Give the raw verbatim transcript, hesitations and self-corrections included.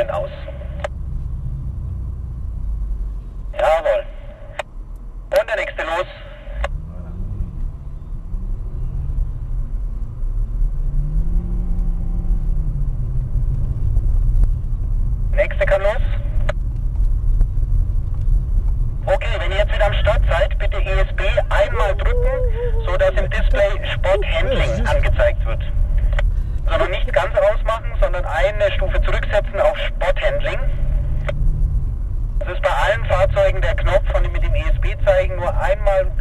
Handling aus. Jawohl. Und der nächste los. Nächste kann los. Okay, wenn ihr jetzt wieder am Start seid, bitte E S B einmal drücken, sodass im Display Spot Handling angezeigt wird. Also noch nicht ganz ausmachen, sondern eine Stufe zurücksetzen auf Spot Handling. Das ist bei allen Fahrzeugen der Knopf von dem mit dem E S B-Zeichen nur einmal